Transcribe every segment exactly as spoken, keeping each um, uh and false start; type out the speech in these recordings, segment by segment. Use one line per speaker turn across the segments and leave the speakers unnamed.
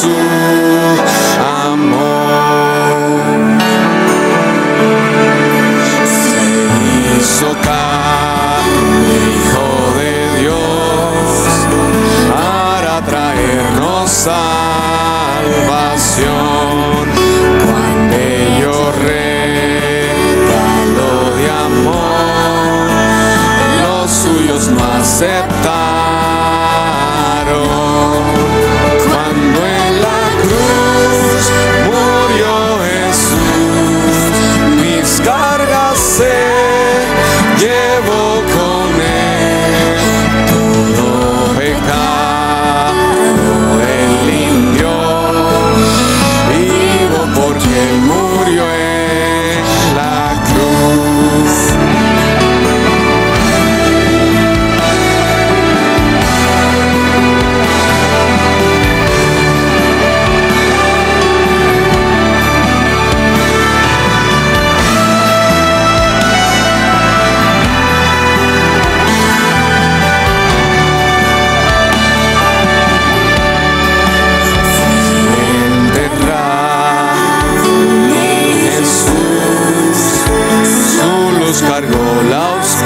su amor. Se hizo carne, Hijo de Dios, para traernos salvación. Cuán bello regalo de amor, los suyos no aceptaron. Cuando en la cruz murió Jesús, mis cargas se llevó con él. Todo pecado él limpió, vivo porque murió en la cruz. Cargó la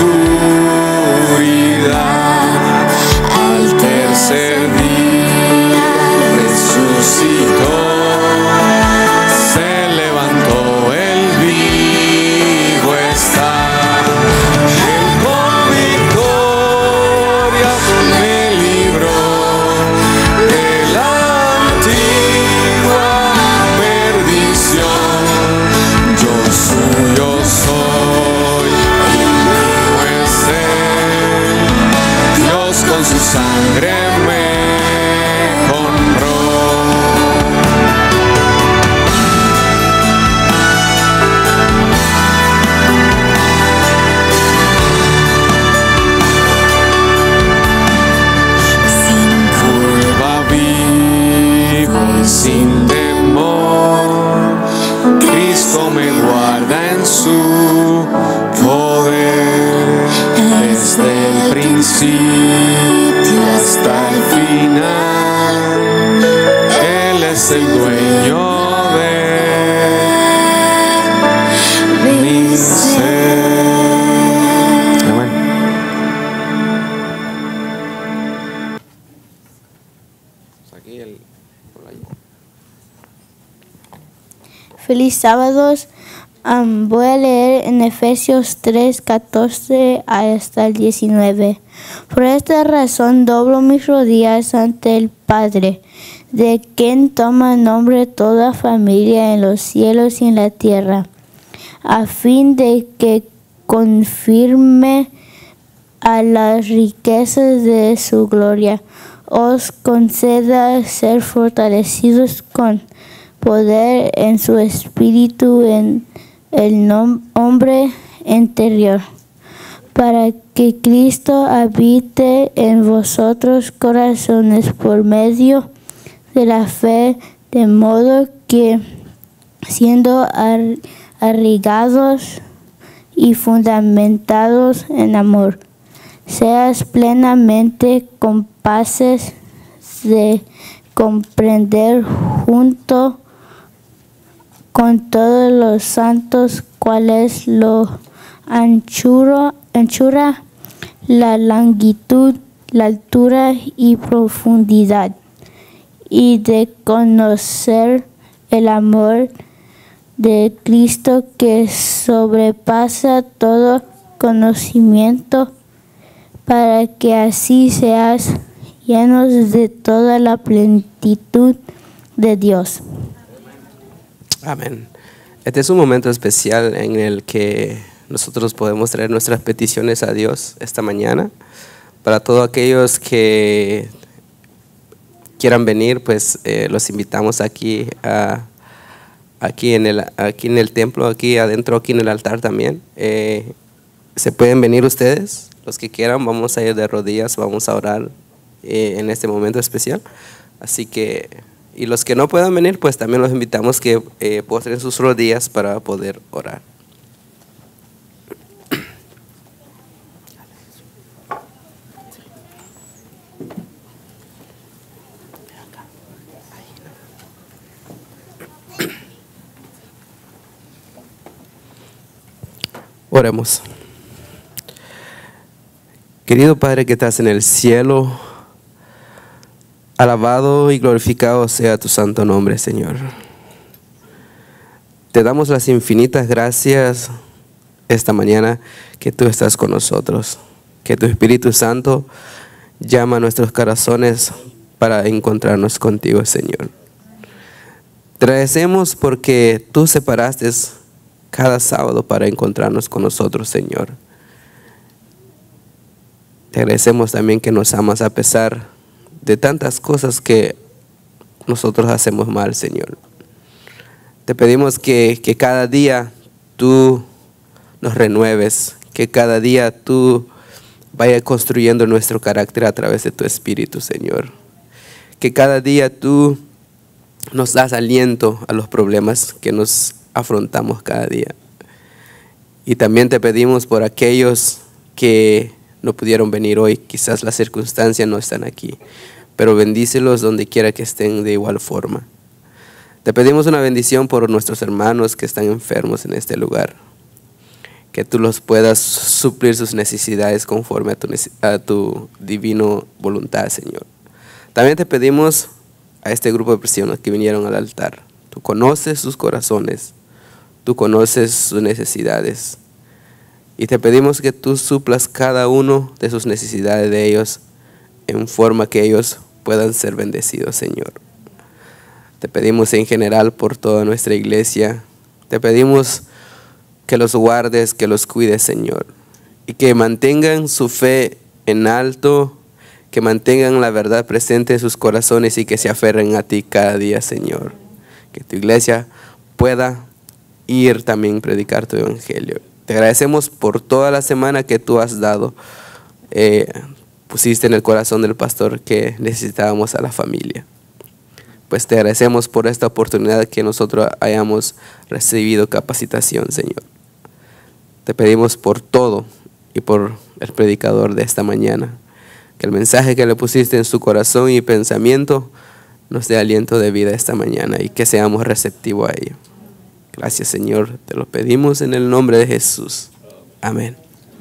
oscuridad, al tercer día resucitó, se levantó, el vivo está. Él con victoria me libró de la antigua perdición. Yo suyo soy, con su sangre me compró. Sin culpa vivo y sin temor, Cristo me guarda en su poder. Desde el principio hasta el final, Él es el dueño de mi ser. Amén. Aquí el,
Feliz sábados. Um, voy a leer en Efesios tres, catorce hasta el diecinueve. Por esta razón doblo mis rodillas ante el Padre, de quien toma nombre toda familia en los cielos y en la tierra, a fin de que confirme a las riquezas de su gloria, os conceda ser fortalecidos con poder en su espíritu en el hombre interior, para que Cristo habite en vosotros corazones por medio de la fe, de modo que, siendo arraigados y fundamentados en amor, seas plenamente capaces de comprender junto con todos los santos cuál es lo anchuro, anchura, la longitud, la altura y profundidad, y de conocer el amor de Cristo que sobrepasa todo conocimiento, para que así seas llenos de toda la plenitud de Dios.
Amén. Este es un momento especial en el que nosotros podemos traer nuestras peticiones a Dios esta mañana. Para todos aquellos que quieran venir, pues eh, los invitamos aquí, a, aquí, en el, aquí en el templo, aquí adentro, aquí en el altar también. Eh, se pueden venir ustedes, los que quieran. Vamos a ir de rodillas, vamos a orar eh, en este momento especial. Así que, y los que no puedan venir, pues también los invitamos que eh, postren sus rodillas para poder orar. Oremos. Querido Padre que estás en el cielo, alabado y glorificado sea tu santo nombre, Señor. Te damos las infinitas gracias esta mañana que tú estás con nosotros, que tu Espíritu Santo llama a nuestros corazones para encontrarnos contigo, Señor. Te agradecemos porque tú separaste cada sábado para encontrarnos con nosotros, Señor. Te agradecemos también que nos amas a pesar de tantas cosas que nosotros hacemos mal, Señor. Te pedimos que, que cada día tú nos renueves, que cada día tú vayas construyendo nuestro carácter a través de tu Espíritu, Señor. Que cada día tú nos das aliento a los problemas que nos afrontamos cada día. Y también te pedimos por aquellos que no pudieron venir hoy, quizás las circunstancias no están aquí, pero bendícelos donde quiera que estén de igual forma. Te pedimos una bendición por nuestros hermanos que están enfermos en este lugar, que tú los puedas suplir sus necesidades conforme a tu, a tu divino voluntad, Señor. También te pedimos a este grupo de personas que vinieron al altar. Tú conoces sus corazones, tú conoces sus necesidades. Y te pedimos que tú suplas cada uno de sus necesidades de ellos en forma que ellos puedan ser bendecidos, Señor. Te pedimos en general por toda nuestra iglesia. Te pedimos que los guardes, que los cuides, Señor. Y que mantengan su fe en alto, que mantengan la verdad presente en sus corazones y que se aferren a ti cada día, Señor. Que tu iglesia pueda ir también a predicar tu evangelio. Te agradecemos por toda la semana que tú has dado. Eh, pusiste en el corazón del pastor que necesitábamos a la familia. Pues te agradecemos por esta oportunidad que nosotros hayamos recibido capacitación, Señor. Te pedimos por todo y por el predicador de esta mañana, que el mensaje que le pusiste en su corazón y pensamiento nos dé aliento de vida esta mañana y que seamos receptivos a ello. Gracias, Señor, te lo pedimos en el nombre de Jesús. Amén.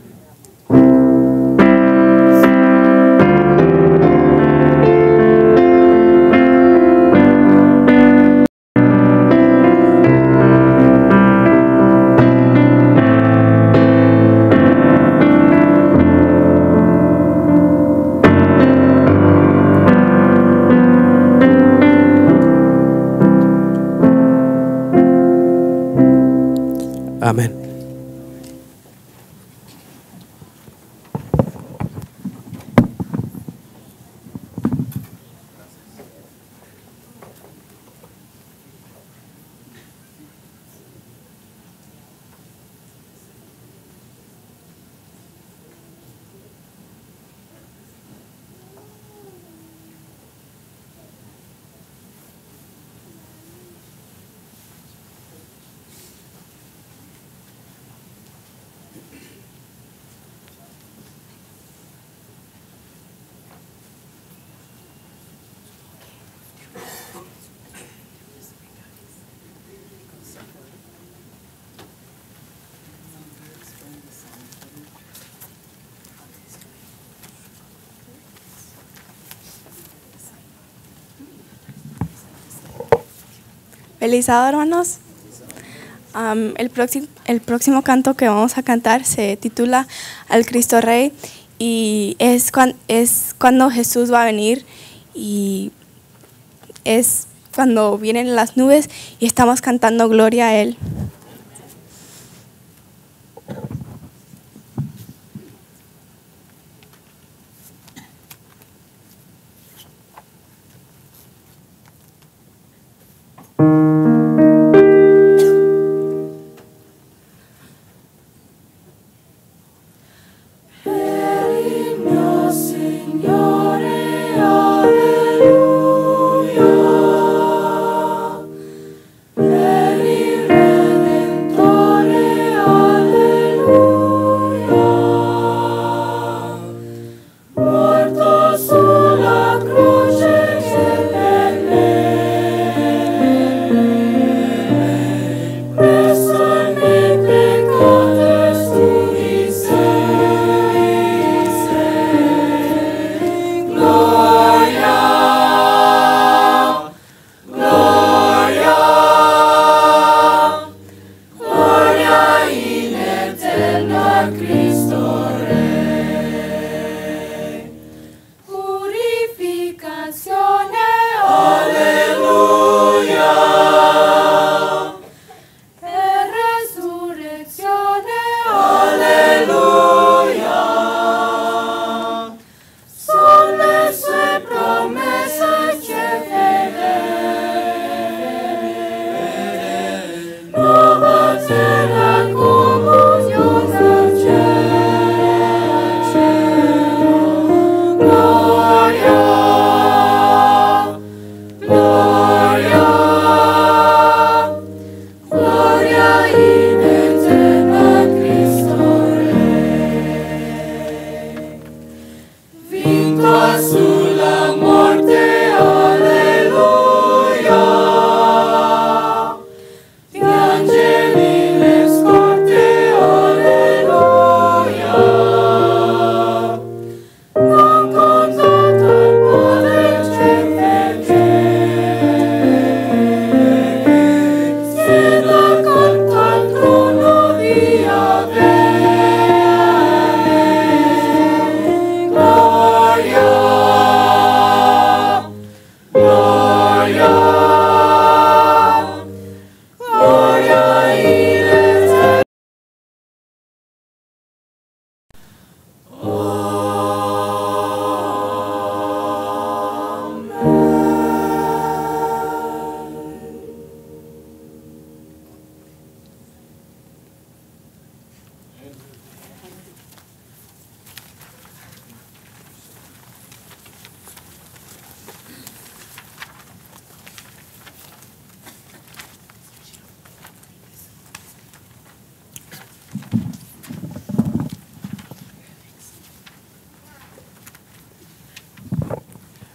Amén.
Feliz sábado, hermanos. Um, el, próximo, el próximo canto que vamos a cantar se titula Al Cristo Rey y es, cuan, es cuando Jesús va a venir y es cuando vienen las nubes y estamos cantando gloria a Él.
Aleluya, ven y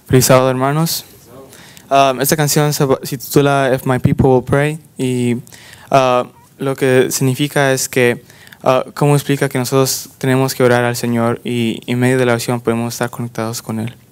Feliz sábado, hermanos. Um, esta canción se, se titula If My People Will Pray y uh, lo que significa es que, uh, cómo explica que nosotros tenemos que orar al Señor y en medio de la oración podemos estar conectados con Él.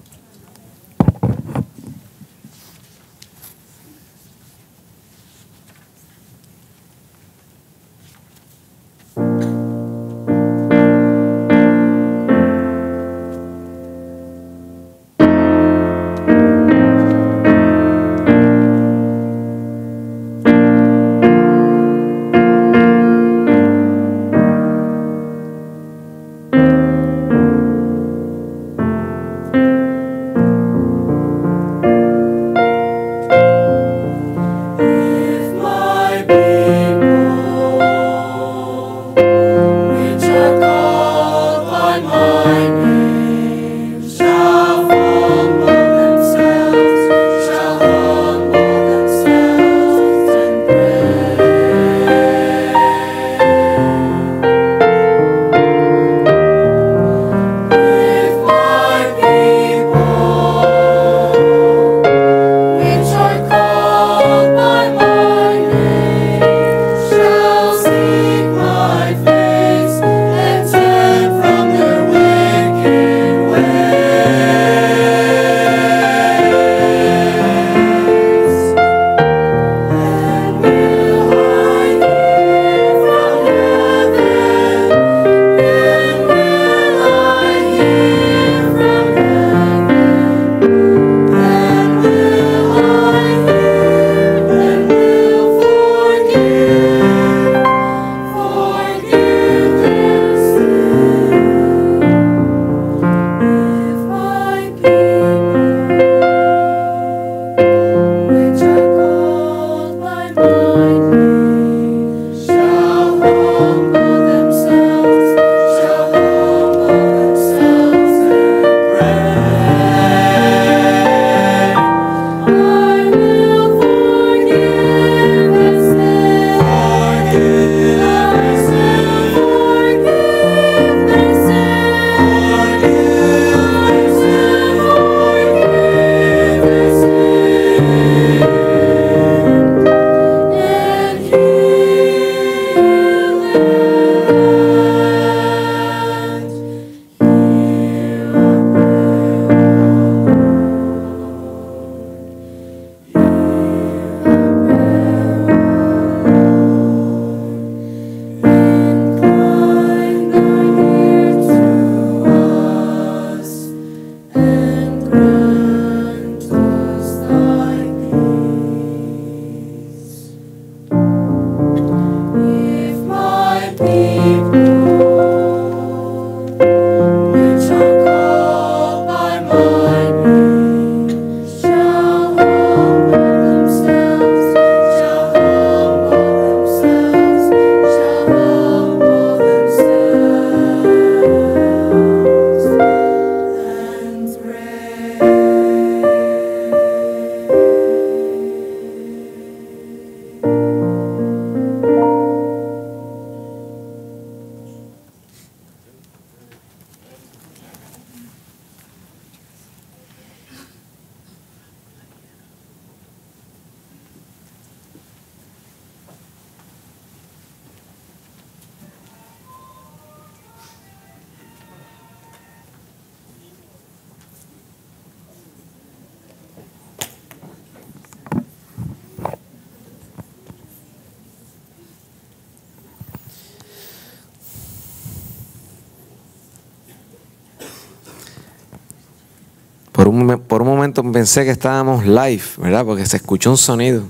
Por un, por un momento pensé que estábamos live, ¿verdad? Porque se escuchó un sonido.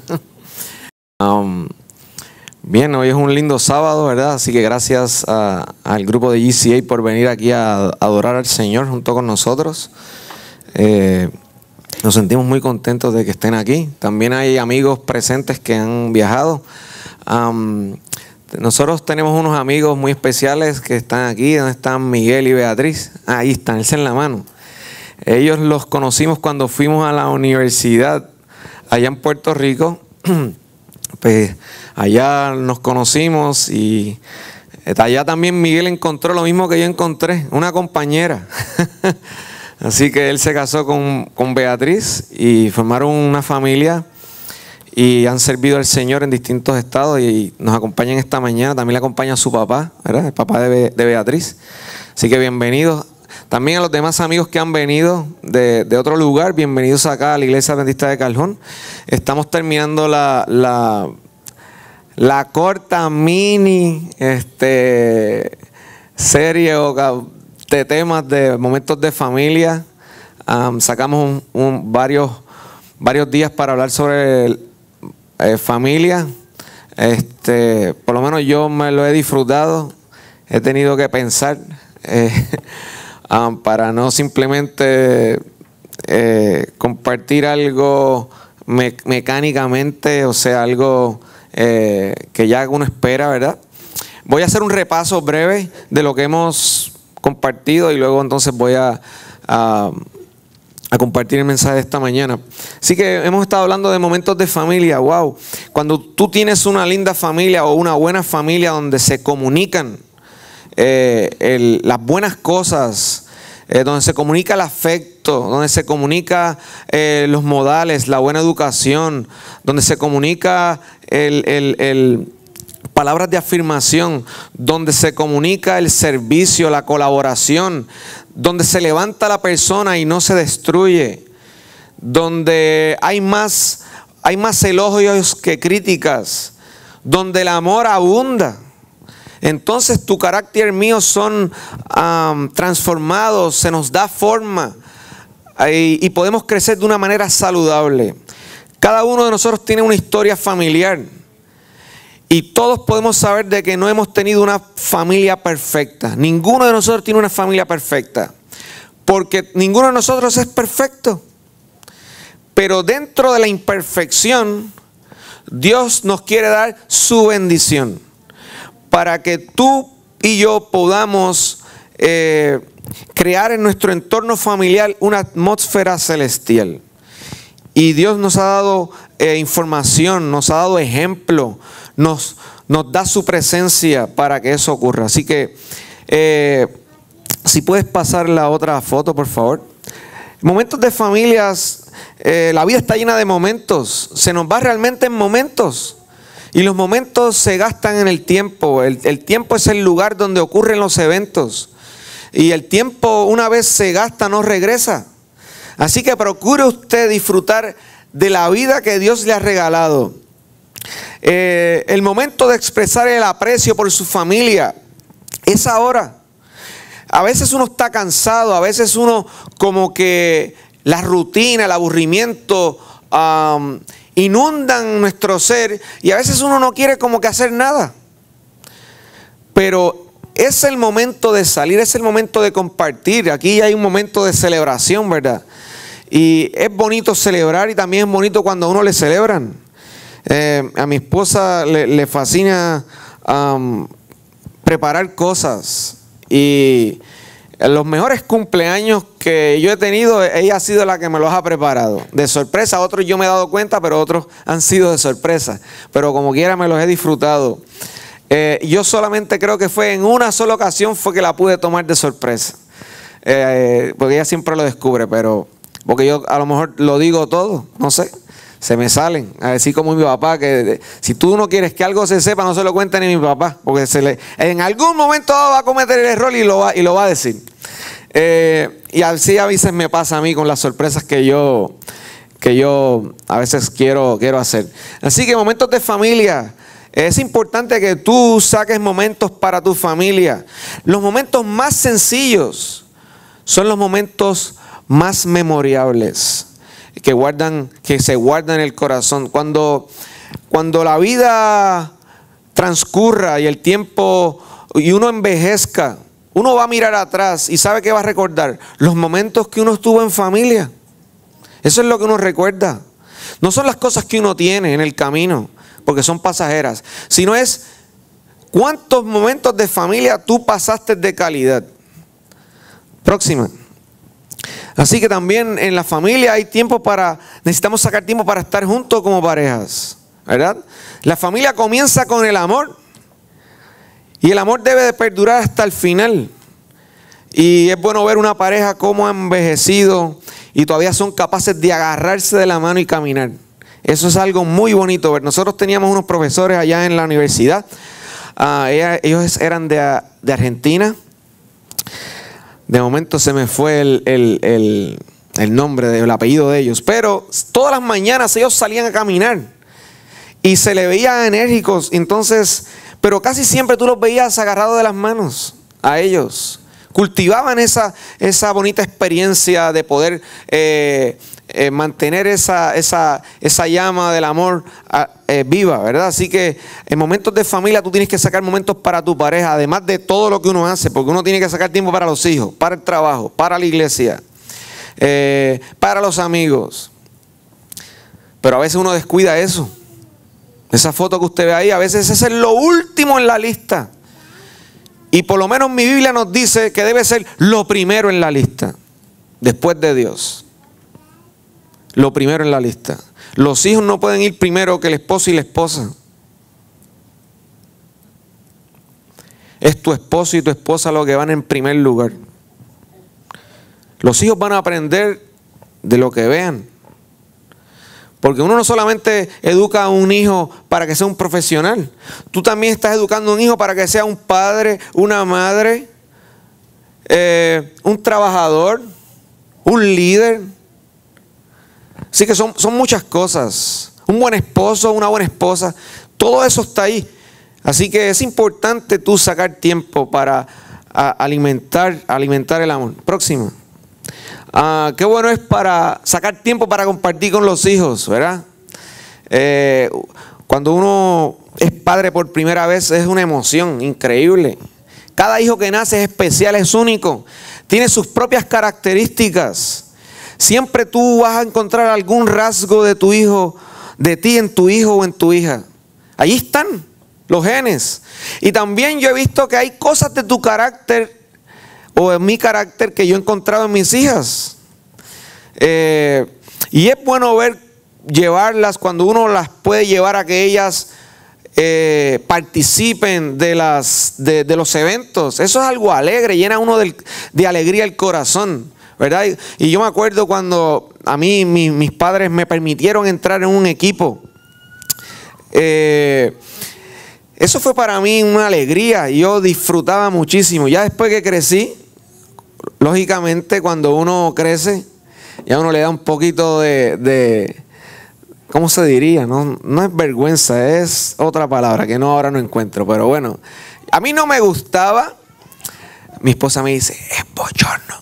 um, bien, hoy es un lindo sábado, ¿verdad? Así que gracias a, al grupo de G C A por venir aquí a, a adorar al Señor junto con nosotros. Eh, nos sentimos muy contentos de que estén aquí. También hay amigos presentes que han viajado. Um, nosotros tenemos unos amigos muy especiales que están aquí. ¿Dónde están Miguel y Beatriz? Ahí están, alcen la mano. Ellos los conocimos cuando fuimos a la universidad allá en Puerto Rico. Pues allá nos conocimos y allá también Miguel encontró lo mismo que yo encontré, una compañera. Así que él se casó con, con Beatriz y formaron una familia y han servido al Señor en distintos estados y nos acompañan esta mañana. También le acompaña su papá, ¿verdad? El papá de, Be de Beatriz. Así que bienvenidos. También a los demás amigos que han venido de, de otro lugar, bienvenidos acá a la Iglesia Adventista de Caljón. Estamos terminando la, la, la corta mini este, serie o de temas de momentos de familia. Um, sacamos un, un, varios, varios días para hablar sobre el, eh, familia. Este, por lo menos yo me lo he disfrutado. He tenido que pensar eh, um, para no simplemente eh, compartir algo me mecánicamente, o sea, algo eh, que ya uno espera, ¿verdad? Voy a hacer un repaso breve de lo que hemos compartido y luego entonces voy a, a, a compartir el mensaje de esta mañana. Así que hemos estado hablando de momentos de familia. Wow, cuando tú tienes una linda familia o una buena familia donde se comunican eh, el, las buenas cosas, eh, donde se comunica el afecto, donde se comunica eh, los modales, la buena educación, donde se comunica el, el, el palabras de afirmación, donde se comunica el servicio, la colaboración, donde se levanta la persona y no se destruye, donde hay más, hay más elogios que críticas, donde el amor abunda. Entonces tu carácter mío son um, transformados, se nos da forma y, y podemos crecer de una manera saludable. Cada uno de nosotros tiene una historia familiar. Y todos podemos saber de que no hemos tenido una familia perfecta. Ninguno de nosotros tiene una familia perfecta. Porque ninguno de nosotros es perfecto. Pero dentro de la imperfección, Dios nos quiere dar su bendición. Para que tú y yo podamos eh, crear en nuestro entorno familiar una atmósfera celestial. Y Dios nos ha dado eh, información, nos ha dado ejemplo. Nos, nos da su presencia para que eso ocurra. Así que, eh, si puedes pasar la otra foto, por favor. Momentos de familias, eh, la vida está llena de momentos. Se nos va realmente en momentos. Y los momentos se gastan en el tiempo. El, el tiempo es el lugar donde ocurren los eventos. Y el tiempo, una vez se gasta, no regresa. Así que procure usted disfrutar de la vida que Dios le ha regalado. Eh, el momento de expresar el aprecio por su familia es ahora. A veces uno está cansado, a veces uno como que la rutina, el aburrimiento um, inundan nuestro ser y a veces uno no quiere como que hacer nada. Pero es el momento de salir, es el momento de compartir. Aquí hay un momento de celebración, ¿verdad? Y es bonito celebrar y también es bonito cuando a uno le celebran. Eh, a mi esposa le, le fascina um, preparar cosas y los mejores cumpleaños que yo he tenido, ella ha sido la que me los ha preparado. De sorpresa, otros yo me he dado cuenta, pero otros han sido de sorpresa. Pero como quiera me los he disfrutado. Eh, yo solamente creo que fue en una sola ocasión fue que la pude tomar de sorpresa. Eh, porque ella siempre lo descubre, pero porque yo a lo mejor lo digo todo, no sé. Se me salen, así como mi papá, que si tú no quieres que algo se sepa, no se lo cuente ni mi papá, porque se le, en algún momento va a cometer el error y lo va, y lo va a decir. Eh, y así a veces me pasa a mí con las sorpresas que yo, que yo a veces quiero, quiero hacer. Así que momentos de familia, es importante que tú saques momentos para tu familia. Los momentos más sencillos son los momentos más memorables. Que guardan, que se guardan en el corazón. Cuando, cuando la vida transcurra y el tiempo y uno envejezca, uno va a mirar atrás y sabe que va a recordar los momentos que uno estuvo en familia. Eso es lo que uno recuerda. No son las cosas que uno tiene en el camino, porque son pasajeras, sino es cuántos momentos de familia tú pasaste de calidad. Próxima. Así que también en la familia hay tiempo para, necesitamos sacar tiempo para estar juntos como parejas, ¿verdad? La familia comienza con el amor y el amor debe de perdurar hasta el final. Y es bueno ver una pareja cómo ha envejecido y todavía son capaces de agarrarse de la mano y caminar. Eso es algo muy bonito ver. Nosotros teníamos unos profesores allá en la universidad. Uh, ella, ellos eran de, de Argentina. De momento se me fue el, el, el, el nombre, el apellido de ellos. Pero todas las mañanas ellos salían a caminar y se le veían enérgicos. Entonces, pero casi siempre tú los veías agarrados de las manos a ellos. Cultivaban esa, esa bonita experiencia de poder eh, eh, mantener esa, esa, esa llama del amor eh, viva, ¿verdad? Así que en momentos de familia tú tienes que sacar momentos para tu pareja, además de todo lo que uno hace, porque uno tiene que sacar tiempo para los hijos, para el trabajo, para la iglesia, eh, para los amigos. Pero a veces uno descuida eso. Esa foto que usted ve ahí, a veces ese es lo último en la lista. Y por lo menos mi Biblia nos dice que debe ser lo primero en la lista, después de Dios. Lo primero en la lista. Los hijos no pueden ir primero que el esposo y la esposa. Es tu esposo y tu esposa los que van en primer lugar. Los hijos van a aprender de lo que vean. Porque uno no solamente educa a un hijo para que sea un profesional. Tú también estás educando a un hijo para que sea un padre, una madre, eh, un trabajador, un líder. Así que son, son muchas cosas. Un buen esposo, una buena esposa. Todo eso está ahí. Así que es importante tú sacar tiempo para a, alimentar, alimentar el amor. Próxima. Ah, qué bueno es para sacar tiempo para compartir con los hijos, ¿verdad? Eh, cuando uno es padre por primera vez es una emoción increíble. Cada hijo que nace es especial, es único, tiene sus propias características. Siempre tú vas a encontrar algún rasgo de tu hijo, de ti en tu hijo o en tu hija. Allí están los genes. Y también yo he visto que hay cosas de tu carácter o en mi carácter que yo he encontrado en mis hijas. Eh, y es bueno ver, llevarlas cuando uno las puede llevar a que ellas eh, participen de, las, de, de los eventos. Eso es algo alegre, llena uno de, de alegría el corazón, ¿verdad? Y, y yo me acuerdo cuando a mí mi, mis padres me permitieron entrar en un equipo. Eh, eso fue para mí una alegría y yo disfrutaba muchísimo. Ya después que crecí, lógicamente cuando uno crece, ya uno le da un poquito de, de ¿cómo se diría? No, no es vergüenza, es otra palabra que no ahora no encuentro. Pero bueno, a mí no me gustaba. Mi esposa me dice, es bochorno.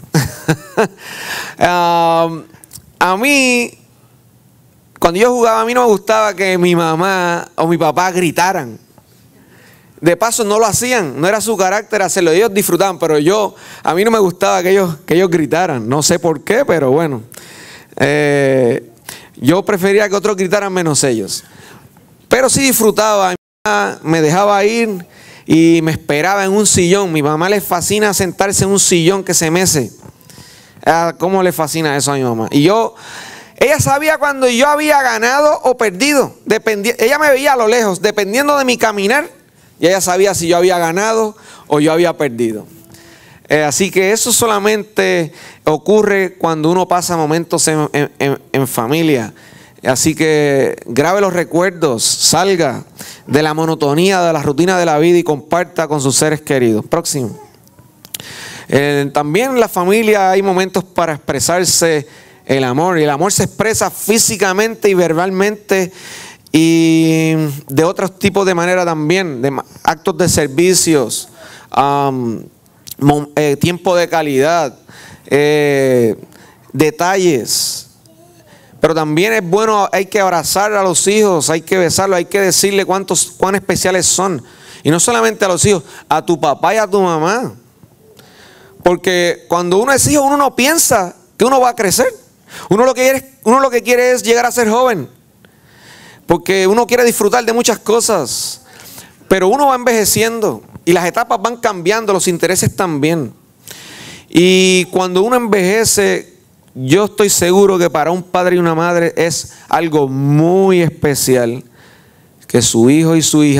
um, a mí, cuando yo jugaba, a mí no me gustaba que mi mamá o mi papá gritaran. De paso no lo hacían, no era su carácter hacerlo, ellos disfrutaban, pero yo, a mí no me gustaba que ellos, que ellos gritaran, no sé por qué, pero bueno, eh, yo prefería que otros gritaran menos ellos, pero sí disfrutaba. Mi mamá me dejaba ir y me esperaba en un sillón. Mi mamá le fascina sentarse en un sillón que se mece. Ah, ¿cómo le fascina eso a mi mamá? Y yo, ella sabía cuando yo había ganado o perdido, dependi- ella me veía a lo lejos, dependiendo de mi caminar. Y ella sabía si yo había ganado o yo había perdido. Eh, así que eso solamente ocurre cuando uno pasa momentos en, en, en familia. Así que grabe los recuerdos, salga de la monotonía, de la rutina de la vida y comparta con sus seres queridos. Próximo. Eh, también en la familia hay momentos para expresarse el amor. Y el amor se expresa físicamente y verbalmente, y de otros tipos de manera también, de actos de servicios, um, eh, tiempo de calidad, eh, detalles. Pero también es bueno, hay que abrazar a los hijos, hay que besarlos, hay que decirle cuántos, cuán especiales son. Y no solamente a los hijos, a tu papá y a tu mamá. Porque cuando uno es hijo, uno no piensa que uno va a crecer. Uno lo que quiere, uno lo que quiere es llegar a ser joven. Porque uno quiere disfrutar de muchas cosas, pero uno va envejeciendo y las etapas van cambiando, los intereses también. Y cuando uno envejece, yo estoy seguro que para un padre y una madre es algo muy especial que su hijo y su hija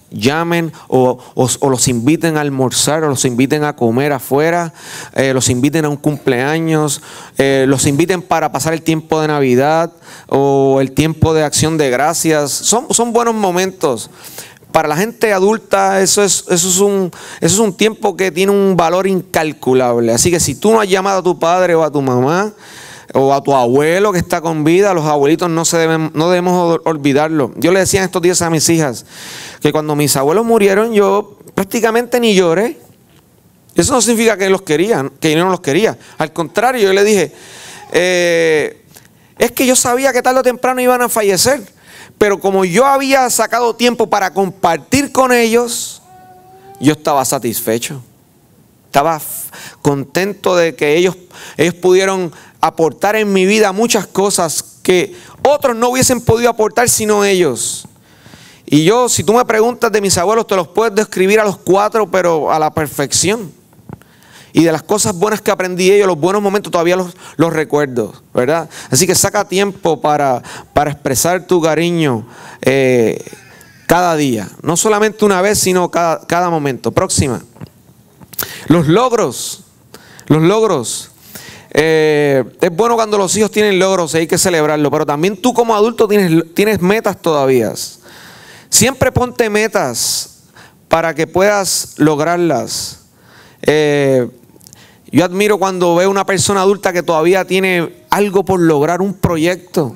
llamen o, o, o los inviten a almorzar o los inviten a comer afuera, eh, los inviten a un cumpleaños, eh, los inviten para pasar el tiempo de Navidad o el tiempo de acción de gracias. Son, son buenos momentos. Para la gente adulta eso es, eso, es un, eso es un tiempo que tiene un valor incalculable. Así que si tú no has llamado a tu padre o a tu mamá o a tu abuelo que está con vida, los abuelitos no, se deben, no debemos olvidarlo. Yo le decía estos días a mis hijas que cuando mis abuelos murieron yo prácticamente ni lloré. Eso no significa que los querían, que yo no los quería. Al contrario, yo le dije, eh, es que yo sabía que tarde o temprano iban a fallecer. Pero como yo había sacado tiempo para compartir con ellos, yo estaba satisfecho. Estaba contento de que ellos, ellos pudieron aportar en mi vida muchas cosas que otros no hubiesen podido aportar sino ellos. Y yo, si tú me preguntas de mis abuelos, te los puedo describir a los cuatro, pero a la perfección. Y de las cosas buenas que aprendí ellos, los buenos momentos todavía los, los recuerdo, ¿verdad? Así que saca tiempo para, para expresar tu cariño eh, cada día. No solamente una vez, sino cada, cada momento. Próxima. Los logros. Los logros. Eh, es bueno cuando los hijos tienen logros y hay que celebrarlo. Pero también tú como adulto tienes, tienes metas todavía. Siempre ponte metas para que puedas lograrlas. Eh, yo admiro cuando veo una persona adulta que todavía tiene algo por lograr, un proyecto,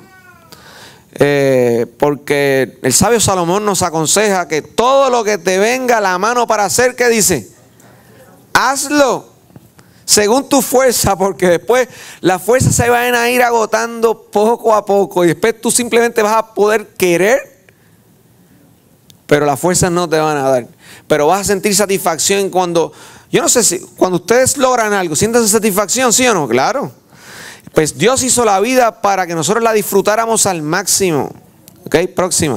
eh, porque el sabio Salomón nos aconseja que todo lo que te venga a la mano para hacer, ¿qué dice? Hazlo según tu fuerza, porque después las fuerzas se van a ir agotando poco a poco y después tú simplemente vas a poder querer, pero las fuerzas no te van a dar. Pero vas a sentir satisfacción cuando... Yo no sé si cuando ustedes logran algo, ¿sienten satisfacción, sí o no? Claro. Pues Dios hizo la vida para que nosotros la disfrutáramos al máximo. Ok, próxima.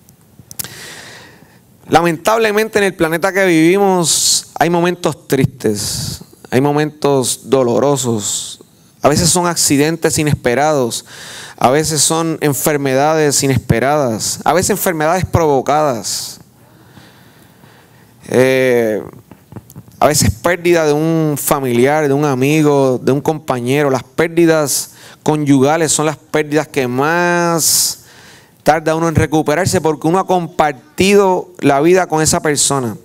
Lamentablemente en el planeta que vivimos hay momentos tristes, hay momentos dolorosos. A veces son accidentes inesperados, a veces son enfermedades inesperadas, a veces enfermedades provocadas. Eh... A veces pérdida de un familiar, de un amigo, de un compañero. Las pérdidas conyugales son las pérdidas que más tarda uno en recuperarse porque uno ha compartido la vida con esa persona.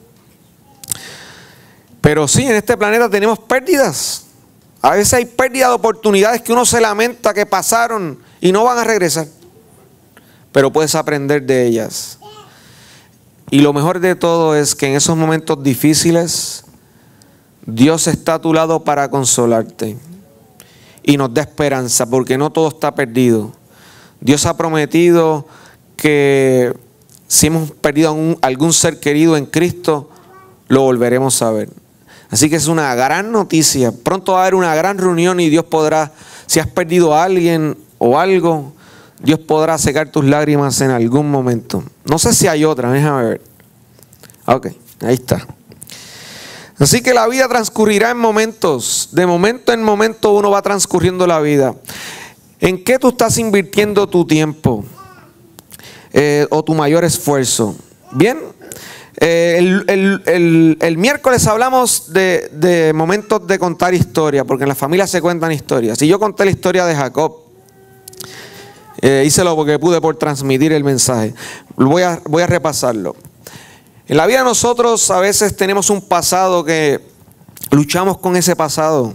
Pero sí, en este planeta tenemos pérdidas. A veces hay pérdida de oportunidades que uno se lamenta que pasaron y no van a regresar. Pero puedes aprender de ellas. Y lo mejor de todo es que en esos momentos difíciles Dios está a tu lado para consolarte y nos da esperanza porque no todo está perdido. Dios ha prometido que si hemos perdido un, algún ser querido en Cristo, lo volveremos a ver. Así que es una gran noticia. Pronto va a haber una gran reunión y Dios podrá, si has perdido a alguien o algo, Dios podrá secar tus lágrimas en algún momento. No sé si hay otra, déjame ver. Ok, ahí está. Así que la vida transcurrirá en momentos. De momento en momento uno va transcurriendo la vida. ¿En qué tú estás invirtiendo tu tiempo? Eh, o tu mayor esfuerzo. Bien, eh, el, el, el, el miércoles hablamos de, de momentos de contar historia, porque en la familia se cuentan historias. Y yo conté la historia de Jacob. Eh, hícelo porque pude por transmitir el mensaje. Voy a, voy a repasarlo. En la vida nosotros a veces tenemos un pasado que luchamos con ese pasado.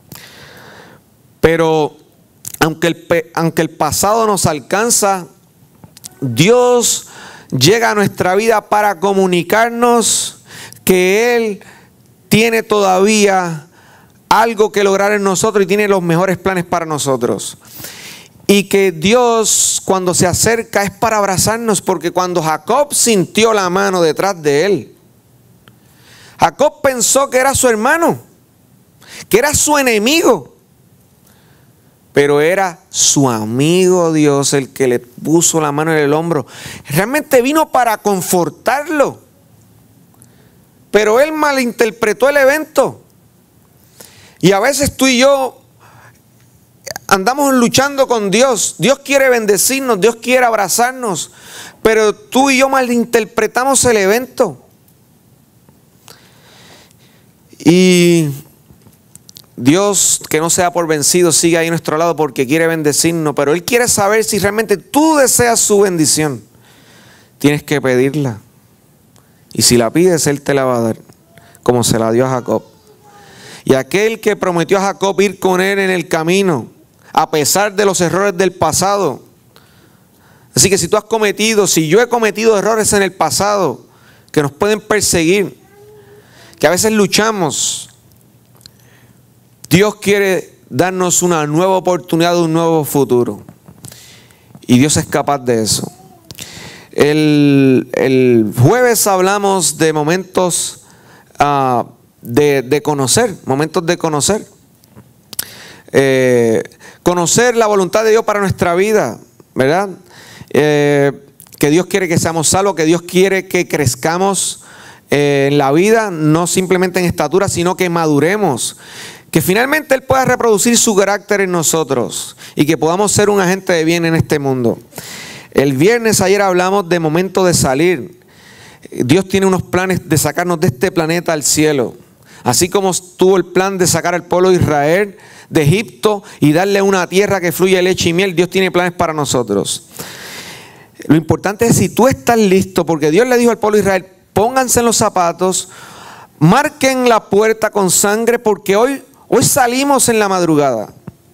Pero aunque el, aunque el pasado nos alcanza, Dios llega a nuestra vida para comunicarnos que Él tiene todavía algo que lograr en nosotros y tiene los mejores planes para nosotros. Y que Dios cuando se acerca es para abrazarnos, porque cuando Jacob sintió la mano detrás de él, Jacob pensó que era su hermano, que era su enemigo, pero era su amigo Dios el que le puso la mano en el hombro. Realmente vino para confortarlo, pero él malinterpretó el evento. Y a veces tú y yo andamos luchando con Dios. Dios quiere bendecirnos, Dios quiere abrazarnos, pero tú y yo malinterpretamos el evento. Y Dios, que no sea por vencido, sigue ahí a nuestro lado porque quiere bendecirnos, pero Él quiere saber si realmente tú deseas su bendición. Tienes que pedirla. Y si la pides, Él te la va a dar, como se la dio a Jacob. Y aquel que prometió a Jacob ir con él en el camino, a pesar de los errores del pasado. Así que si tú has cometido, si yo he cometido errores en el pasado, que nos pueden perseguir, que a veces luchamos, Dios quiere darnos una nueva oportunidad, un nuevo futuro. Y Dios es capaz de eso. El, el jueves hablamos de momentos uh, de, de conocer, momentos de conocer. Eh, conocer la voluntad de Dios para nuestra vida, ¿verdad? Eh, que Dios quiere que seamos salvos, que Dios quiere que crezcamos eh, en la vida, no simplemente en estatura, sino que maduremos. Que finalmente Él pueda reproducir su carácter en nosotros y que podamos ser un agente de bien en este mundo. El viernes ayer hablamos de momento de salir. Dios tiene unos planes de sacarnos de este planeta al cielo. Así como tuvo el plan de sacar al pueblo de Israel de Egipto y darle una tierra que fluye leche y miel, Dios tiene planes para nosotros. Lo importante es si tú estás listo, porque Dios le dijo al pueblo de Israel, pónganse en los zapatos, marquen la puerta con sangre, porque hoy, hoy salimos en la madrugada.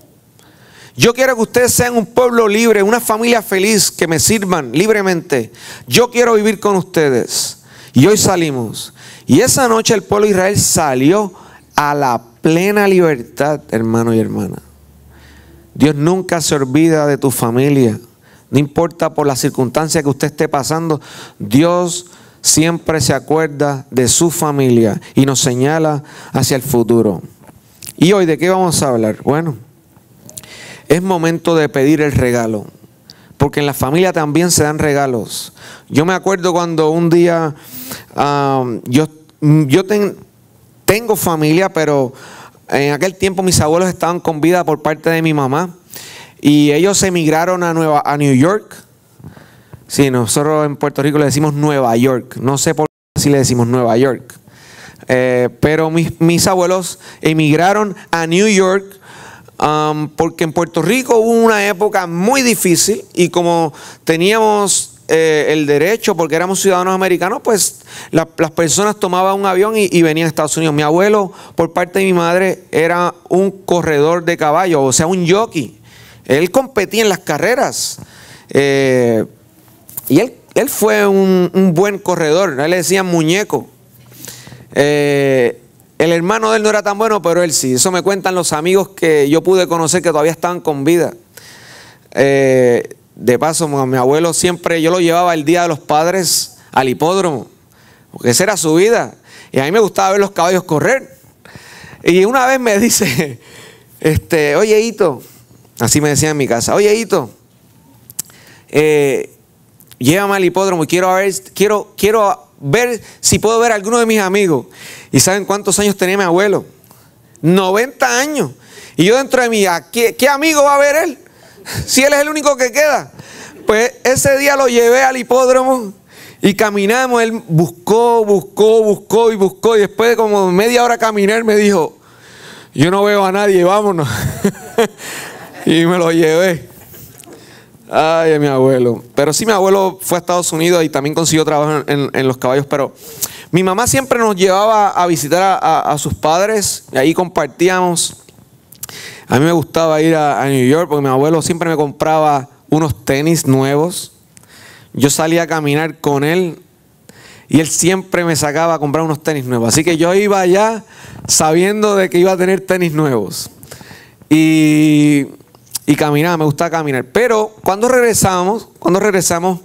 Yo quiero que ustedes sean un pueblo libre, una familia feliz, que me sirvan libremente. Yo quiero vivir con ustedes. Y hoy salimos. Y esa noche el pueblo de Israel salió a la plena libertad, hermano y hermana. Dios nunca se olvida de tu familia. No importa por la circunstancia que usted esté pasando, Dios siempre se acuerda de su familia y nos señala hacia el futuro. ¿Y hoy de qué vamos a hablar? Bueno, es momento de pedir el regalo, porque en la familia también se dan regalos. Yo me acuerdo cuando un día um, yo, yo ten, tengo familia, pero en aquel tiempo mis abuelos estaban con vida por parte de mi mamá y ellos emigraron a, Nueva, a New York. Sí, nosotros en Puerto Rico le decimos Nueva York, no sé por qué así le decimos Nueva York, eh, pero mis, mis abuelos emigraron a New York. Um, porque en Puerto Rico hubo una época muy difícil y como teníamos eh, el derecho, porque éramos ciudadanos americanos, pues la, las personas tomaban un avión y, y venían a Estados Unidos. Mi abuelo, por parte de mi madre, era un corredor de caballos, o sea, un jockey. Él competía en las carreras eh, y él, él fue un, un buen corredor. A él le decían muñeco. Eh, El hermano de él no era tan bueno, pero él sí. Eso me cuentan los amigos que yo pude conocer que todavía estaban con vida. Eh, de paso, mi abuelo siempre, yo lo llevaba el Día de los Padres al hipódromo, porque esa era su vida. Y a mí me gustaba ver los caballos correr. Y una vez me dice, este, oye, Hito, así me decía en mi casa, oye, Hito, eh, llévame al hipódromo y quiero ver, quiero, quiero ver si puedo ver a alguno de mis amigos. ¿Y saben cuántos años tenía mi abuelo? noventa años. Y yo dentro de mí, ¿a qué, qué amigo va a ver él? Si él es el único que queda. Pues ese día lo llevé al hipódromo y caminamos. Él buscó, buscó, buscó y buscó. Y después de como media hora caminar me dijo, yo no veo a nadie, vámonos. Y me lo llevé. Ay, mi abuelo. Pero sí, mi abuelo fue a Estados Unidos y también consiguió trabajo en, en los caballos. Pero mi mamá siempre nos llevaba a visitar a, a, a sus padres y ahí compartíamos. A mí me gustaba ir a, a New York porque mi abuelo siempre me compraba unos tenis nuevos. Yo salía a caminar con él y él siempre me sacaba a comprar unos tenis nuevos. Así que yo iba allá sabiendo de que iba a tener tenis nuevos. Y... Y caminaba, me gustaba caminar. Pero cuando regresamos, cuando regresamos,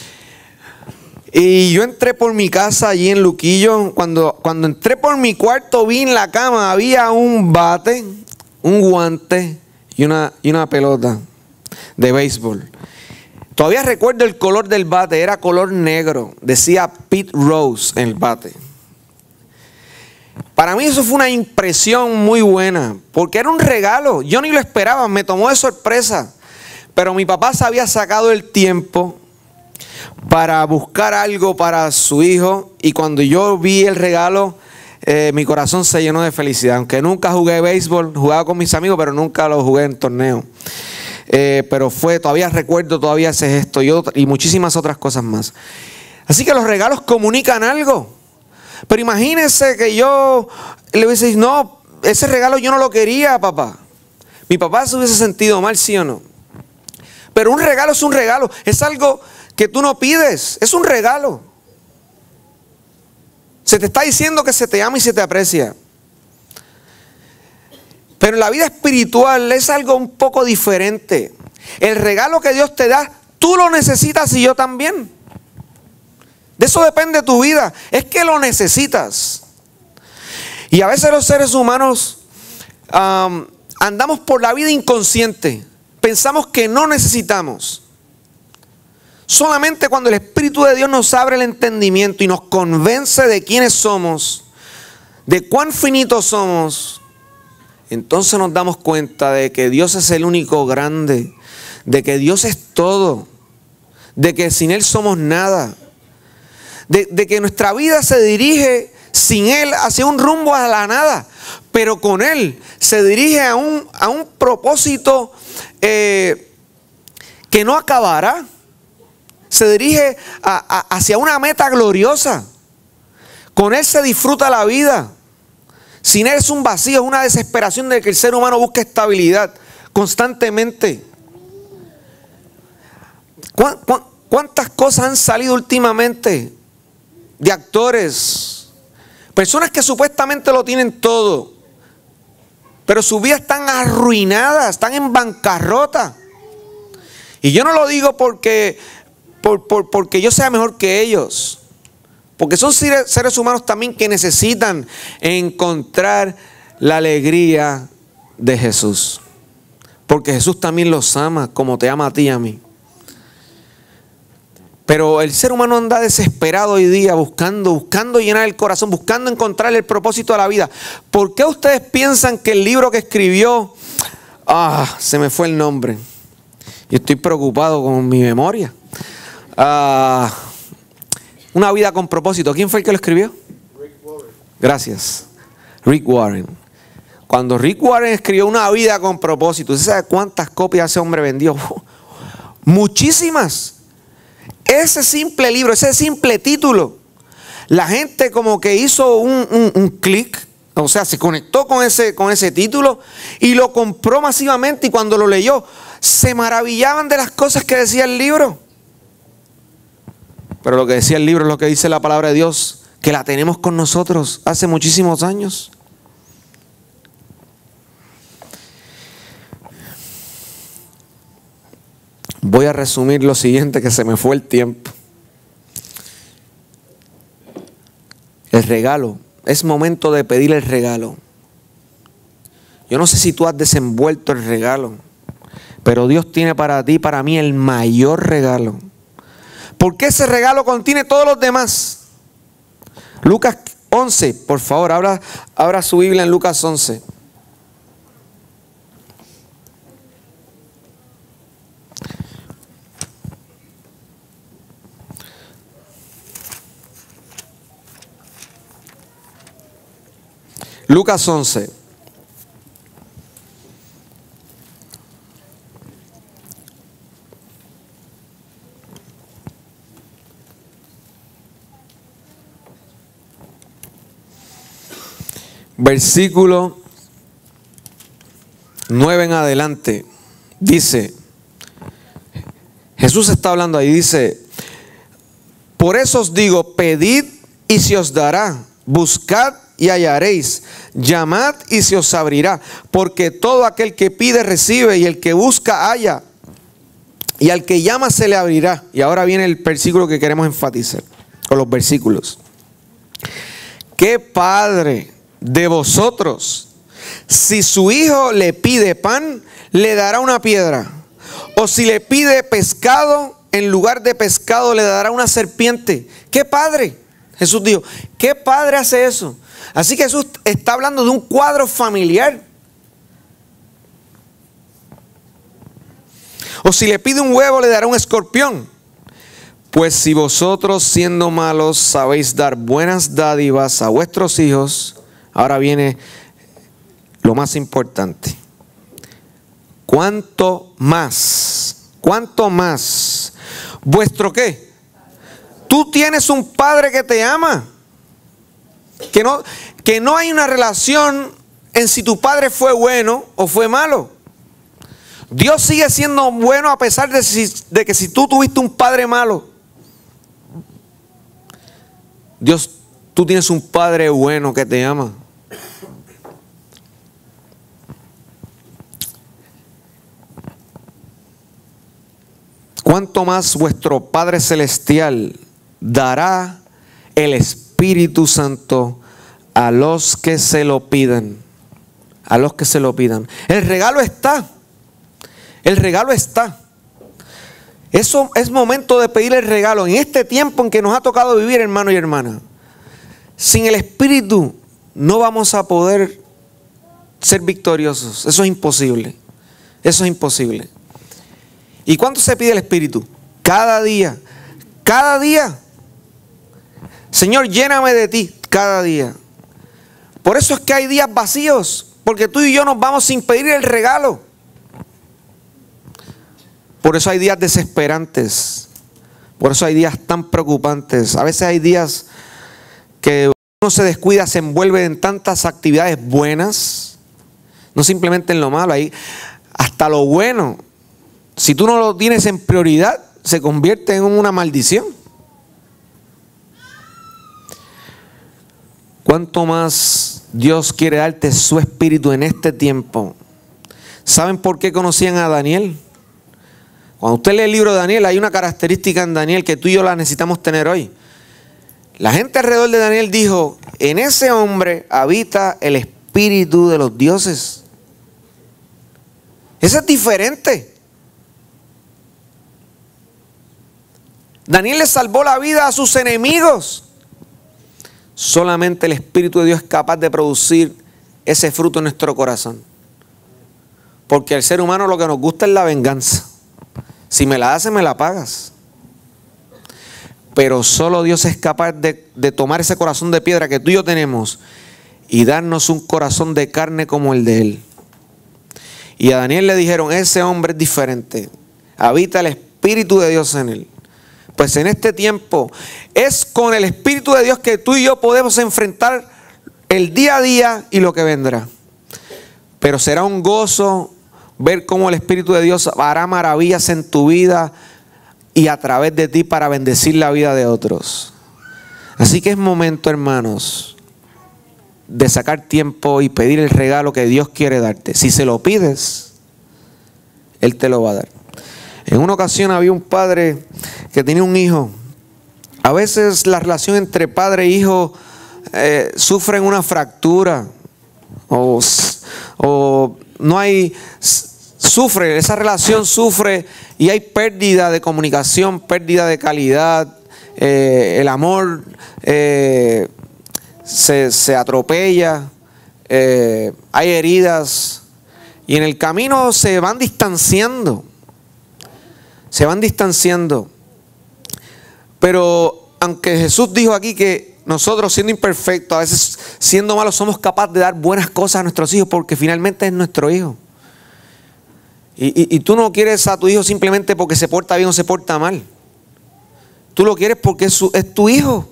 y yo entré por mi casa allí en Luquillo, cuando, cuando entré por mi cuarto vi en la cama, había un bate, un guante y una, y una pelota de béisbol. Todavía recuerdo el color del bate, era color negro, decía Pete Rose en el bate. Para mí eso fue una impresión muy buena, porque era un regalo. Yo ni lo esperaba, me tomó de sorpresa. Pero mi papá se había sacado el tiempo para buscar algo para su hijo, y cuando yo vi el regalo, eh, mi corazón se llenó de felicidad. Aunque nunca jugué béisbol, jugaba con mis amigos, pero nunca lo jugué en torneo. Eh, pero fue, todavía recuerdo todavía ese gesto y, otro, y muchísimas otras cosas más. Así que los regalos comunican algo. Pero imagínense que yo le hubiese dicho, no, ese regalo yo no lo quería, papá. Mi papá se hubiese sentido mal, ¿sí o no? Pero un regalo es un regalo, es algo que tú no pides, es un regalo. Se te está diciendo que se te ama y se te aprecia. Pero en la vida espiritual es algo un poco diferente. El regalo que Dios te da, tú lo necesitas y yo también. De eso depende tu vida, es que lo necesitas. Y a veces los seres humanos um, andamos por la vida inconsciente. Pensamos que no necesitamos. Solamente cuando el Espíritu de Dios nos abre el entendimiento y nos convence de quiénes somos, de cuán finitos somos, entonces nos damos cuenta de que Dios es el único grande, de que Dios es todo, de que sin Él somos nada. De, de que nuestra vida se dirige sin Él hacia un rumbo a la nada, pero con Él se dirige a un, a un propósito eh, que no acabará. Se dirige a, a, hacia una meta gloriosa. Con Él se disfruta la vida. Sin Él es un vacío, es una desesperación de que el ser humano busca estabilidad constantemente. ¿Cuán, cuán, ¿Cuántas cosas han salido últimamente de actores, personas que supuestamente lo tienen todo, pero sus vidas están arruinadas, están en bancarrota? Y yo no lo digo porque, por, por, porque yo sea mejor que ellos, porque son seres humanos también que necesitan encontrar la alegría de Jesús, porque Jesús también los ama como te ama a ti y a mí. Pero el ser humano anda desesperado hoy día buscando, buscando llenar el corazón, buscando encontrar el propósito de la vida. ¿Por qué ustedes piensan que el libro que escribió, ah, se me fue el nombre? Yo estoy preocupado con mi memoria. Ah, Una vida con propósito. ¿Quién fue el que lo escribió?
Rick Warren.
Gracias. Rick Warren. Cuando Rick Warren escribió Una vida con propósito, ¿usted sabe cuántas copias ese hombre vendió? Muchísimas. Ese simple libro, ese simple título, la gente como que hizo un, un, un clic, o sea, se conectó con ese, con ese título y lo compró masivamente, y cuando lo leyó, se maravillaban de las cosas que decía el libro. Pero lo que decía el libro es lo que dice la palabra de Dios, que la tenemos con nosotros hace muchísimos años. Voy a resumir lo siguiente, que se me fue el tiempo. El regalo. Es momento de pedir el regalo. Yo no sé si tú has desenvuelto el regalo, pero Dios tiene para ti, para mí, el mayor regalo. Porque ese regalo contiene todos los demás. Lucas once, por favor, abra, abra su Biblia en Lucas once. Lucas once. Versículo nueve en adelante. Dice, Jesús está hablando ahí, dice: por eso os digo, pedid y se os dará, buscad y hallaréis, llamad y se os abrirá, porque todo aquel que pide recibe, y el que busca halla, y al que llama se le abrirá. Y ahora viene el versículo que queremos enfatizar, o los versículos. ¿Qué padre de vosotros, si su hijo le pide pan, le dará una piedra? O si le pide pescado, en lugar de pescado le dará una serpiente. ¿Qué padre? Jesús dijo, ¿qué padre hace eso? Así que Jesús está hablando de un cuadro familiar. O si le pide un huevo, le dará un escorpión. Pues si vosotros, siendo malos, sabéis dar buenas dádivas a vuestros hijos, ahora viene lo más importante. ¿Cuánto más? ¿Cuánto más? ¿Vuestro qué? Tú tienes un padre que te ama. Que no, que no hay una relación en si tu padre fue bueno o fue malo. Dios sigue siendo bueno a pesar de, si, de que si tú tuviste un padre malo. Dios, tú tienes un padre bueno que te ama. ¿Cuánto más vuestro Padre Celestial dará el Espíritu Santo a los que se lo pidan? A los que se lo pidan. El regalo está. El regalo está. Eso es momento de pedir el regalo. En este tiempo en que nos ha tocado vivir, hermano y hermana, sin el Espíritu no vamos a poder ser victoriosos. Eso es imposible. Eso es imposible. ¿Y cuánto se pide el Espíritu? Cada día. Cada día. Señor, lléname de ti cada día. Por eso es que hay días vacíos. Porque tú y yo nos vamos sin pedir el regalo. Por eso hay días desesperantes. Por eso hay días tan preocupantes. A veces hay días que uno se descuida, se envuelve en tantas actividades buenas. No simplemente en lo malo. Hay hasta lo bueno. Si tú no lo tienes en prioridad, se convierte en una maldición. ¿Cuánto más Dios quiere darte su espíritu en este tiempo? ¿Saben por qué conocían a Daniel? Cuando usted lee el libro de Daniel, hay una característica en Daniel que tú y yo la necesitamos tener hoy. La gente alrededor de Daniel dijo, en ese hombre habita el espíritu de los dioses. Eso es diferente. Daniel le salvó la vida a sus enemigos. Solamente el Espíritu de Dios es capaz de producir ese fruto en nuestro corazón. Porque al ser humano lo que nos gusta es la venganza. Si me la haces, me la pagas. Pero solo Dios es capaz de, de tomar ese corazón de piedra que tú y yo tenemos y darnos un corazón de carne como el de Él. Y a Daniel le dijeron, ese hombre es diferente. Habita el Espíritu de Dios en él. Pues en este tiempo es con el Espíritu de Dios que tú y yo podemos enfrentar el día a día y lo que vendrá. Pero será un gozo ver cómo el Espíritu de Dios hará maravillas en tu vida y a través de ti para bendecir la vida de otros. Así que es momento, hermanos, de sacar tiempo y pedir el regalo que Dios quiere darte. Si se lo pides, Él te lo va a dar. En una ocasión había un padre que tenía un hijo. A veces la relación entre padre e hijo eh, sufren una fractura o, o no hay, sufre, esa relación sufre y hay pérdida de comunicación, pérdida de calidad, eh, el amor eh, se, se atropella, eh, hay heridas y en el camino se van distanciando. Se van distanciando. Pero aunque Jesús dijo aquí que nosotros siendo imperfectos, a veces siendo malos, somos capaces de dar buenas cosas a nuestros hijos porque finalmente es nuestro hijo. Y, y, y tú no quieres a tu hijo simplemente porque se porta bien o se porta mal. Tú lo quieres porque es, su, es tu hijo.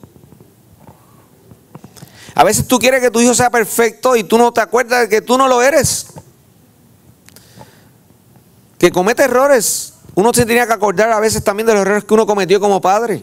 A veces tú quieres que tu hijo sea perfecto y tú no te acuerdas de que tú no lo eres. Que comete errores. Uno se tenía que acordar a veces también de los errores que uno cometió como padre.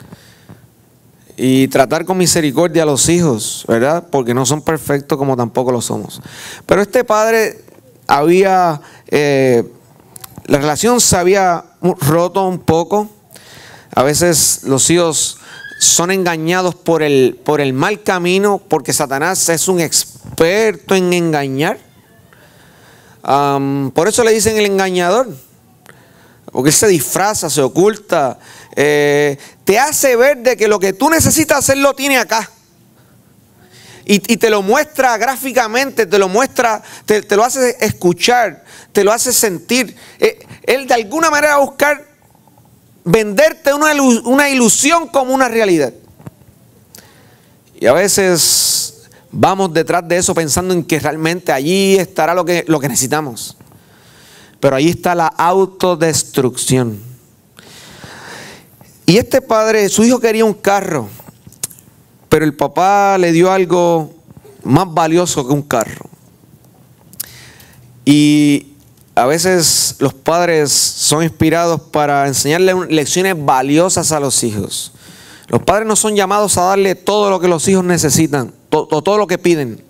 Y tratar con misericordia a los hijos, ¿verdad? Porque no son perfectos como tampoco lo somos. Pero este padre había, eh, la relación se había roto un poco. A veces los hijos son engañados por el, por el mal camino, porque Satanás es un experto en engañar. Um, por eso le dicen el engañador. Porque él se disfraza, se oculta, eh, te hace ver de que lo que tú necesitas hacer lo tiene acá. Y, y te lo muestra gráficamente, te lo muestra, te, te lo hace escuchar, te lo hace sentir. Eh, él de alguna manera va a buscar venderte una, una ilusión como una realidad. Y a veces vamos detrás de eso pensando en que realmente allí estará lo que, lo que necesitamos. Pero ahí está la autodestrucción. Y este padre, su hijo quería un carro, pero el papá le dio algo más valioso que un carro. Y a veces los padres son inspirados para enseñarle lecciones valiosas a los hijos. Los padres no son llamados a darle todo lo que los hijos necesitan, todo, todo lo que piden,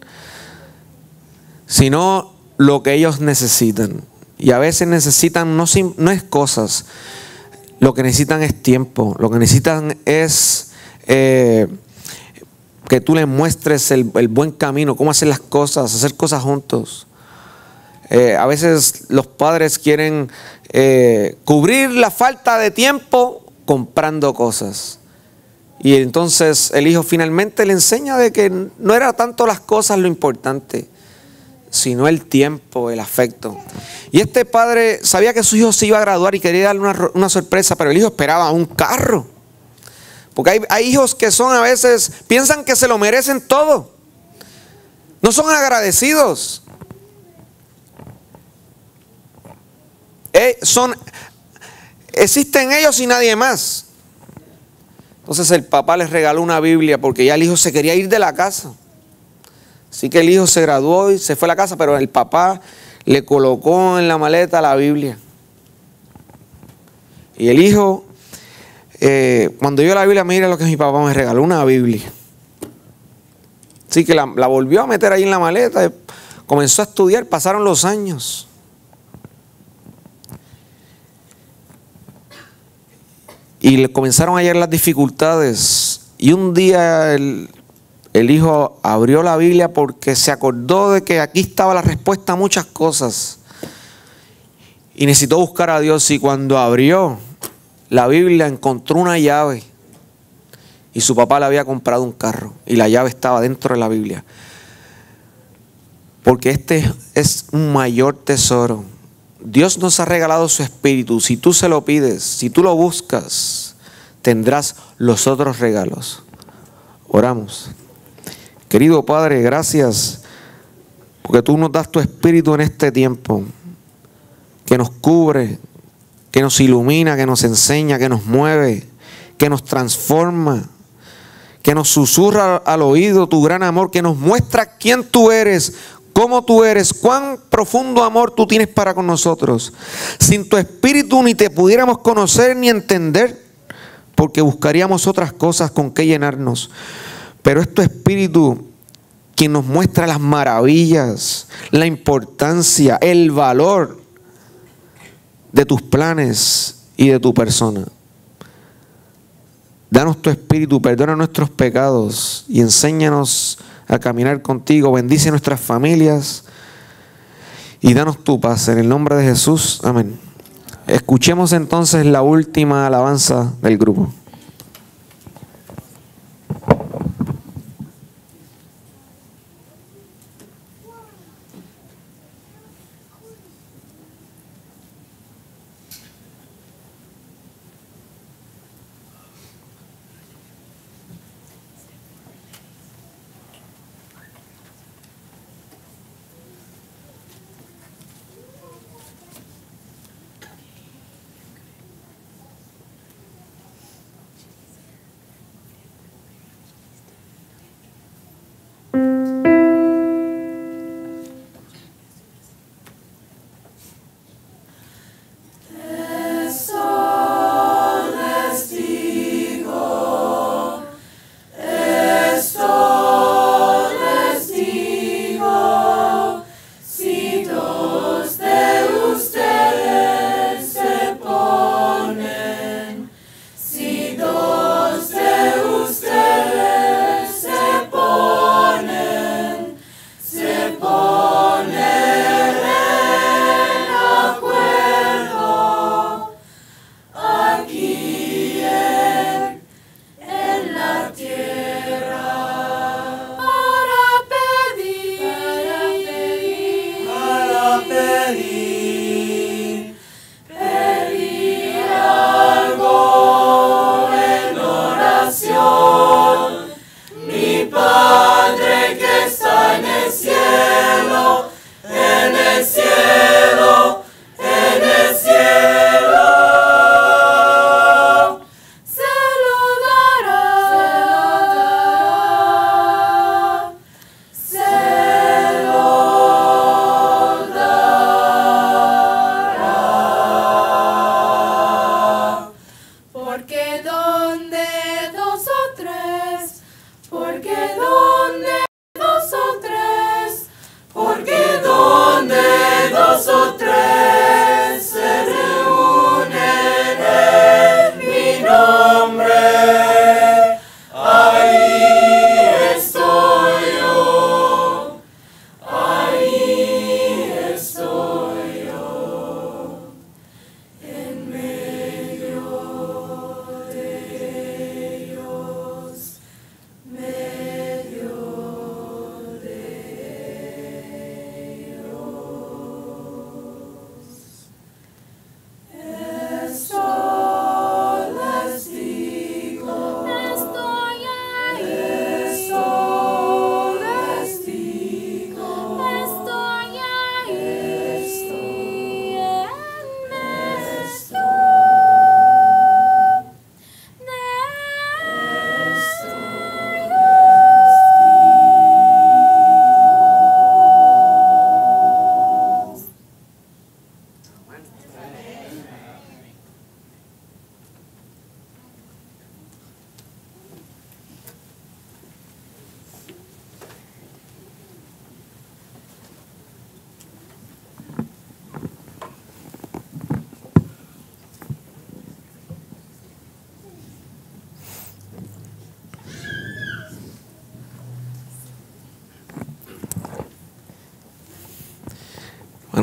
sino lo que ellos necesitan. Y a veces necesitan, no, no es cosas, lo que necesitan es tiempo, lo que necesitan es eh, que tú les muestres el, el buen camino, cómo hacer las cosas, hacer cosas juntos. Eh, a veces los padres quieren eh, cubrir la falta de tiempo comprando cosas. Y entonces el hijo finalmente le enseña de que no era tanto las cosas lo importante, sino el tiempo, el afecto. Y este padre sabía que su hijo se iba a graduar y quería darle una, una sorpresa, pero el hijo esperaba un carro. Porque hay, hay hijos que son a veces, piensan que se lo merecen todo. No son agradecidos. Eh, son, existen ellos y nadie más. Entonces el papá les regaló una Biblia porque ya el hijo se quería ir de la casa. Así que el hijo se graduó y se fue a la casa, pero el papá le colocó en la maleta la Biblia. Y el hijo, eh, cuando vio la Biblia, mira lo que mi papá me regaló, una Biblia. Así que la, la volvió a meter ahí en la maleta, comenzó a estudiar, pasaron los años. Y le comenzaron a llegar las dificultades. Y un día el, el hijo abrió la Biblia porque se acordó de que aquí estaba la respuesta a muchas cosas. Y necesitó buscar a Dios. Y cuando abrió la Biblia encontró una llave. Y su papá le había comprado un carro. Y la llave estaba dentro de la Biblia. Porque este es un mayor tesoro. Dios nos ha regalado su espíritu. Si tú se lo pides, si tú lo buscas, tendrás los otros regalos. Oramos. Querido Padre, gracias porque tú nos das tu espíritu en este tiempo, que nos cubre, que nos ilumina, que nos enseña, que nos mueve, que nos transforma, que nos susurra al oído tu gran amor, que nos muestra quién tú eres, cómo tú eres, cuán profundo amor tú tienes para con nosotros. Sin tu espíritu ni te pudiéramos conocer ni entender, porque buscaríamos otras cosas con que llenarnos. Pero es tu espíritu quien nos muestra las maravillas, la importancia, el valor de tus planes y de tu persona. Danos tu espíritu, perdona nuestros pecados y enséñanos a caminar contigo. Bendice nuestras familias y danos tu paz. En el nombre de Jesús, amén. Escuchemos entonces la última alabanza del grupo.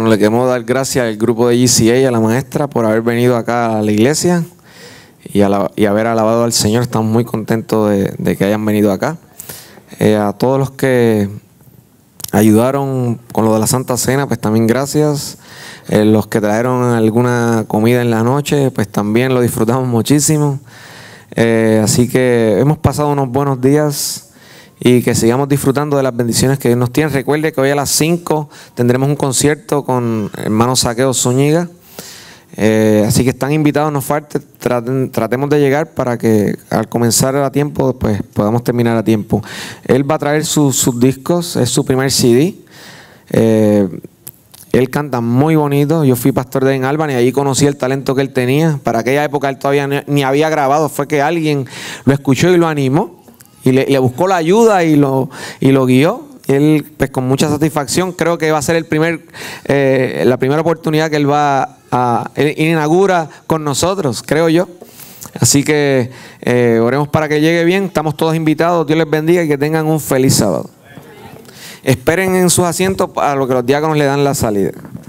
Bueno, le queremos dar gracias al grupo de G C A y a la maestra por haber venido acá a la iglesia y, a la, y haber alabado al Señor. Estamos muy contentos de, de que hayan venido acá. Eh, a todos los que ayudaron con lo de la Santa Cena, pues también gracias. Eh, los que trajeron alguna comida en la noche, pues también lo disfrutamos muchísimo. Eh, así que hemos pasado unos buenos días y que sigamos disfrutando de las bendiciones que Dios nos tiene. Recuerde que hoy a las cinco tendremos un concierto con hermano Saqueo Zúñiga. Eh, así que están invitados, no falte, traten, tratemos de llegar para que al comenzar a tiempo pues podamos terminar a tiempo. Él va a traer sus, sus discos, es su primer C D. Eh, él canta muy bonito. Yo fui pastor de en Albany y ahí conocí el talento que él tenía. Para aquella época él todavía ni, ni había grabado, fue que alguien lo escuchó y lo animó. Y le, le buscó la ayuda y lo, y lo guió. Él, pues con mucha satisfacción, creo que va a ser el primer, eh, la primera oportunidad que él va a, él inaugura con nosotros, creo yo. Así que eh, oremos para que llegue bien. Estamos todos invitados. Dios les bendiga y que tengan un feliz sábado. Esperen en sus asientos a lo que los diáconos le dan la salida.